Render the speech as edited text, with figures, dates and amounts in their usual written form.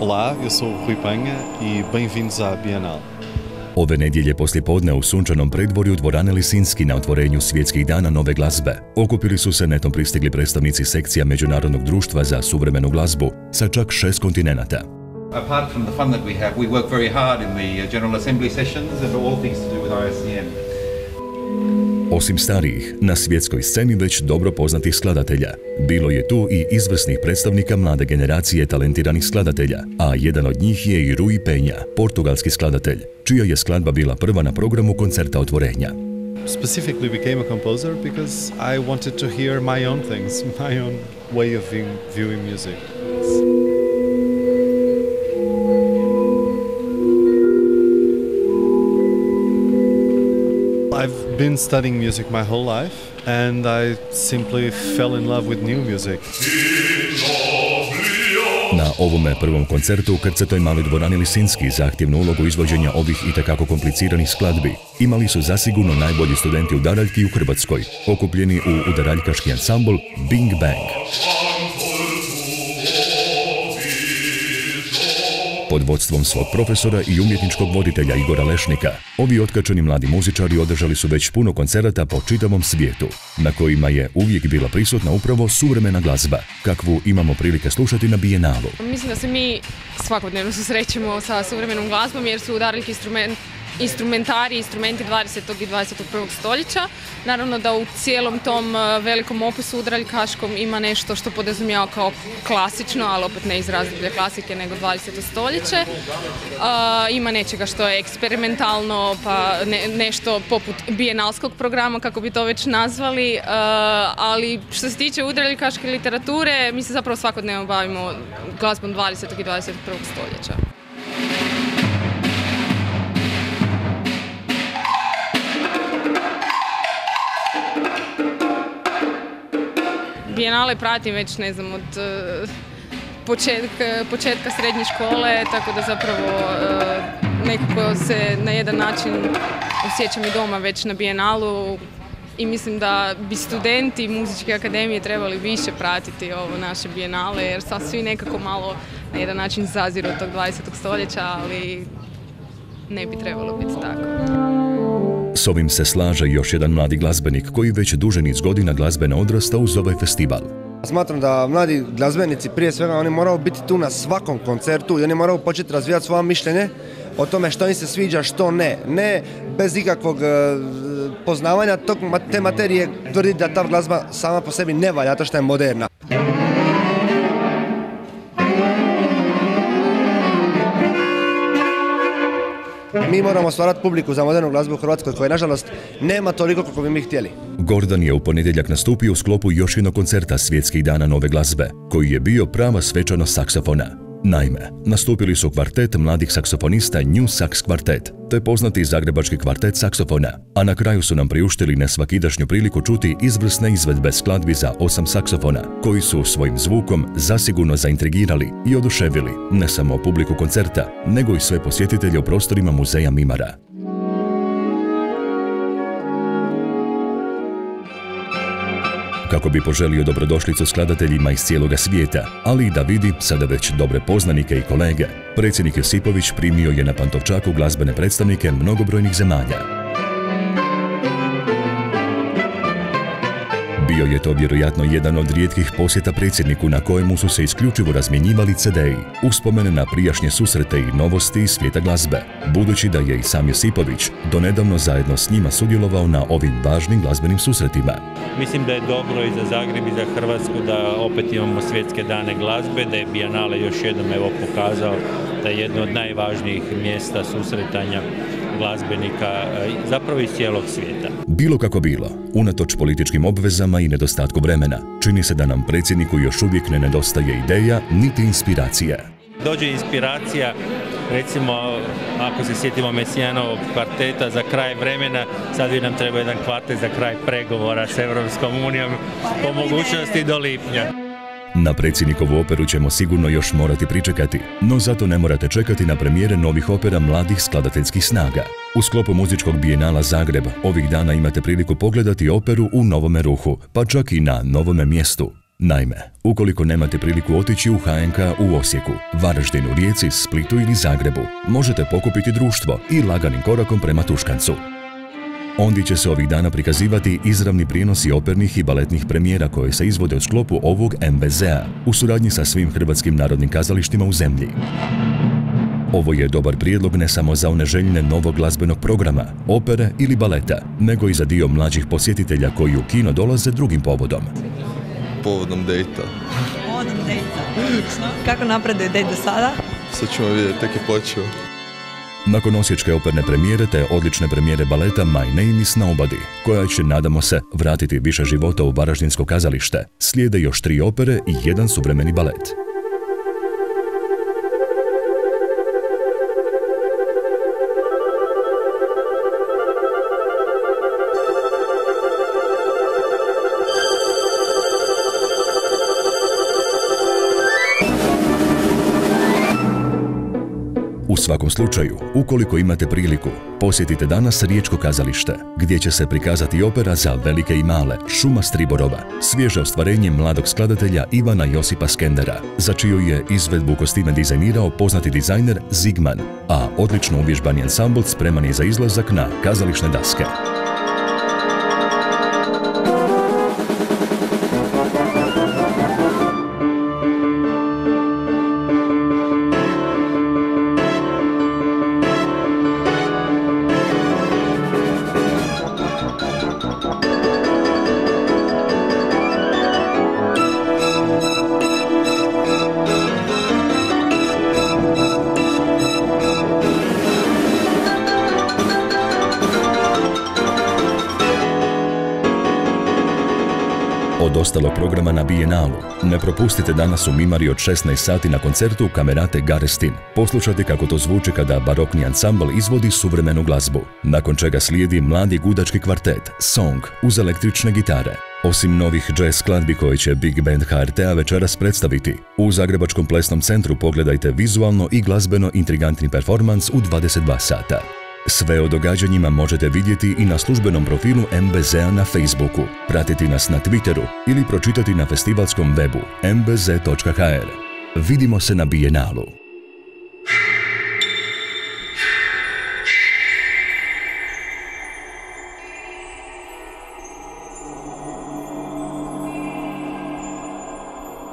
Olá, eu sou o Rui Penha e bem-vindos à Bienal. Ove nedjelje poslijepodne u sunčanom predvorju dvorane Lisinski na otvorenju Svjetskih dana nove glazbe okupili su se netom pristigli predstavnici sekcija Međunarodnog društva za suvremenu glazbu sa čak 6 kontinenata. Apart from the fun that we have, we work very hard in the General Assembly sessions and all things to do with ISCM. Osim starijih, na svjetskoj sceni već dobro poznatih skladatelja, bilo je tu i izvrsnih predstavnika mlade generacije talentiranih skladatelja, a jedan od njih je i Rui Penha, portugalski skladatelj, čija je skladba bila prva na programu koncerta otvorenja. Specifically became a composer because I wanted to hear my own things, my own way of viewing music. I've been studying music my whole life and I simply fell in love with new music. Na ovome prvom koncertu u krcatoj maloj dvorani Lisinski zahtjevnu ulogu izvođenja ovih itekako kompliciranih skladbi imali su zasigurno najbolji studenti udaraljki u Hrvatskoj, okupljeni u udaraljkaški ansambl Bing Bang. Pod vodstvom svog profesora i umjetničkog voditelja Igora Lešnika, ovi otkačeni mladi muzičari održali su već puno koncerata po čitavom svijetu, na kojima je uvijek bila prisutna upravo suvremena glazba, kakvu imamo prilike slušati na Bijenalu. Mislim da se mi svakodnevno susrećemo sa suvremenom glazbom jer su udaraljki instrumentari, instrumenti 20. i 21. stoljeća. Naravno da u cijelom tom velikom opusu udaraljkaškom ima nešto što podrazumijeva kao klasično, ali opet ne iz razdoblja klasike nego 20. stoljeće. Ima nečega što je eksperimentalno, pa nešto poput bijenalskog programa, kako bi to već nazvali, ali što se tiče udaraljkaške literature, mi se zapravo svakodnevno bavimo glazbom 20. i 21. stoljeća. Bijenale pratim već, ne znam, od početka srednje škole, tako da zapravo nekako se na jedan način osjećam i doma već na Bijenalu i mislim da bi studenti Muzičke akademije trebali više pratiti ovo naše Bijenale jer sad svi nekako malo na jedan način zaziru od tog 20. stoljeća, ali ne bi trebalo biti tako. S ovim se slaže još jedan mladi glazbenik koji već duži niz godina glazbeno odrasta uz ovaj festival. Smatram da mladi glazbenici prije svega oni moraju biti tu na svakom koncertu i oni moraju početi razvijati svoje mišljenje o tome što im se sviđa, što ne. Ne bez ikakvog poznavanja te materije tvrdi da ta glazba sama po sebi ne valja, to što je moderna. Mi moramo stvarati publiku za modernu glazbu u Hrvatskoj koje nažalost nema toliko kako bi mi htjeli. Gordan je u ponedjeljak nastupio u sklopu još jednog koncerta Svjetskih dana nove glazbe, koji je bio prava svečanost saksofona. Naime, nastupili su kvartet mladih saksofonista New Sax Kvartet, te poznati zagrebački kvartet saksofona, a na kraju su nam priuštili nesvakidašnju priliku čuti izvrsne izvedbe skladbi za 8 saksofona, koji su svojim zvukom zasigurno zaintrigirali i oduševili ne samo publiku koncerta, nego i sve posjetitelje u prostorima muzeja Mimara. Kako bi poželio dobrodošlicu skladateljima iz cijeloga svijeta, ali i da vidi sada već dobre poznanike i kolege, predsjednik Josipović primio je na Pantovčaku glazbene predstavnike mnogobrojnih zemalja. Bio je to vjerojatno jedan od rijetkih posjeta predsjedniku na kojemu su se isključivo razmjenjivali CD-i, uspomene na prijašnje susrete i novosti iz svijeta glazbe, budući da je i sam Josipović donedavno zajedno s njima sudjelovao na ovim važnim glazbenim susretima. Mislim da je dobro i za Zagreb i za Hrvatsku da opet imamo svjetske dane glazbe, da je Bijenale još jednom pokazao da je jedno od najvažnijih mjesta susretanja glazbenika zapravo iz cijelog svijeta. Bilo kako bilo, unatoč političkim obvezama i nedostatku vremena, čini se da nam predsjedniku još uvijek ne nedostaje ideja niti inspiracija. Dođe inspiracija, recimo, ako se sjetimo Mesijanovog kvarteta za kraj vremena, sad bi nam treba jedan kvartet za kraj pregovora s Europskom unijom, po mogućnosti do lipnja. Na predsjednikovu operu ćemo sigurno još morati pričekati, no zato ne morate čekati na premijere novih opera mladih skladateljskih snaga. U sklopu muzičkog Bijenala Zagreb ovih dana imate priliku pogledati operu u novome ruhu, pa čak i na novome mjestu. Naime, ukoliko nemate priliku otići u HNK u Osijeku, Varaždinu, Rijeci, Splitu ili Zagrebu, možete pokupiti društvo i laganim korakom prema Tuškancu. Ondje će se ovih dana prikazivati izravni prijenosi opernih i baletnih premijera koje se izvode u sklopu ovog MBZ-a u suradnji sa svim hrvatskim narodnim kazalištima u zemlji. Ovo je dobar prijedlog ne samo za one željne novog glazbenog programa, opere ili baleta, nego i za dio mlađih posjetitelja koji u kino dolaze drugim povodom. Povodom dejta. Povodom dejta. Kako napreduje dejt do sada? Sad ćemo vidjeti, tek je počeo. Nakon osječke operne premijere te odlične premijere baleta My Name is Nobody, koja će, nadamo se, vratiti više života u varaždinsko kazalište, slijede još 3 opere i 1 suvremeni balet. U svakom slučaju, ukoliko imate priliku, posjetite danas Riječko kazalište, gdje će se prikazati opera za velike i male Šuma Striborova, svježe ostvarenje mladog skladatelja Ivana Josipa Skendera, za čiju je izvedbu kostime dizajnirao poznati dizajner Zigman, a odlično uvježbani ansambl spreman je za izlazak na kazališne daske. Od ostalog programa na Bijenalu ne propustite danas u Mimari od 16 sati na koncertu Kamerate Garestin poslušati kako to zvuči kada barokni ansambl izvodi suvremenu glazbu, nakon čega slijedi mladi gudački kvartet Song uz električne gitare. Osim novih jazz skladbi koje će Big Band HRT-a večeras predstaviti, u Zagrebačkom plesnom centru pogledajte vizualno i glazbeno intrigantni performans u 22 sata. Sve o događanjima možete vidjeti i na službenom profilu MBZ-a na Facebooku, pratiti nas na Twitteru ili pročitati na festivalskom webu mbz.hr. Vidimo se na Bijenalu.